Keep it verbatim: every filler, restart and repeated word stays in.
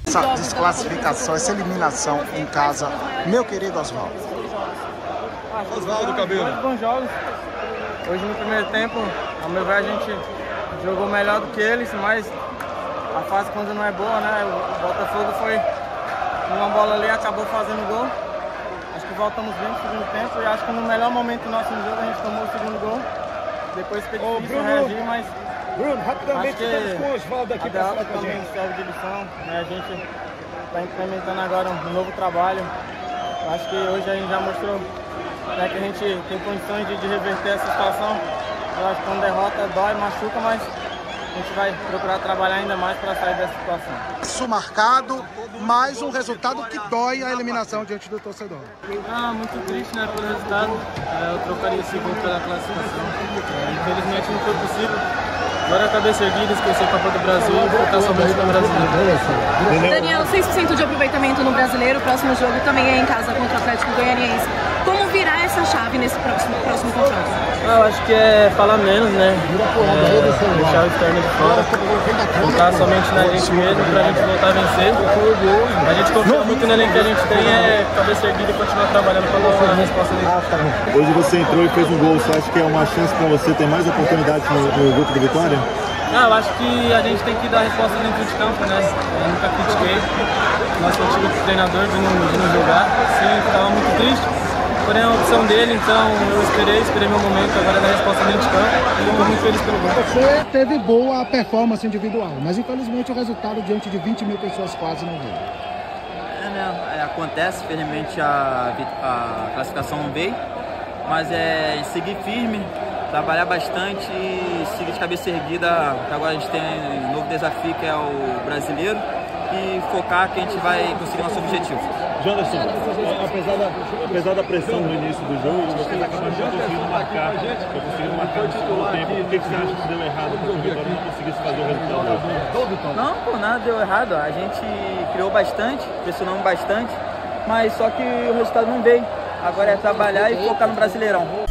Essa desclassificação, essa eliminação em casa, meu querido Oswaldo. Oswaldo Cabelo. Dois bons jogos. Hoje no primeiro tempo, ao meu ver, a gente jogou melhor do que eles, mas a fase quando não é boa, né? O Botafogo foi numa bola ali, acabou fazendo gol. Acho que voltamos bem no segundo tempo e acho que no melhor momento do nosso jogo a gente tomou o segundo gol. Depois fica difícil Bruno, reagir, mas Bruno, rapidamente estamos com o Oswaldo aqui para falar com a gente. Serve de lição, né? A gente está implementando agora um novo trabalho. Acho que hoje a gente já mostrou, né, que a gente tem condições de, de reverter essa situação. Eu acho que quando derrota dói, machuca, mas a gente vai procurar trabalhar ainda mais para sair dessa situação. Isso marcado, mais um resultado que dói a eliminação diante do torcedor. Ah, muito triste, né, pelo resultado. É, eu trocaria esse gol pela classificação. É, infelizmente não foi possível. Agora a cabeça erguida, esquecer a Copa do Brasil e focar somente no Brasileiro. Daniel, seis por cento de aproveitamento no Brasileiro. O próximo jogo também é em casa contra o Atlético Goianiense. Como virar essa chave nesse próximo, próximo confronto? Ah, eu acho que é falar menos, né? É, deixar o externo de fora. Focar somente na gente mesmo pra gente voltar a vencer. A gente confia muito no elenco que a gente tem, é cabeça erguida e continuar trabalhando para dar a resposta dele. Hoje você entrou e fez um gol. Você acha que é uma chance para você ter mais oportunidades no, no grupo de vitória? Ah, eu acho que a gente tem que dar a resposta dentro de campo, né? Eu nunca critiquei nosso antigo treinador de não, de não jogar. Sim, estava muito triste. Porém, é a opção dele, então eu esperei, esperei meu momento, agora é dar a resposta dentro de campo e estou muito feliz pelo gol. Você teve boa performance individual, mas infelizmente o resultado diante de vinte mil pessoas quase não veio. É, né? É, acontece, infelizmente a, a classificação não veio, mas é seguir firme, trabalhar bastante e seguir de cabeça erguida, que agora a gente tem um novo desafio que é o brasileiro, e focar que a gente vai conseguir nosso objetivo. Janderson, apesar da, apesar da pressão no início do jogo, vocês acabaram não conseguindo marcar, não conseguindo marcar no segundo tempo. Por que você acha que deu errado para o Vitória não conseguisse fazer o resultado? Não, por nada deu errado. A gente criou bastante, pressionamos bastante, mas só que o resultado não veio. Agora é trabalhar e focar no Brasileirão.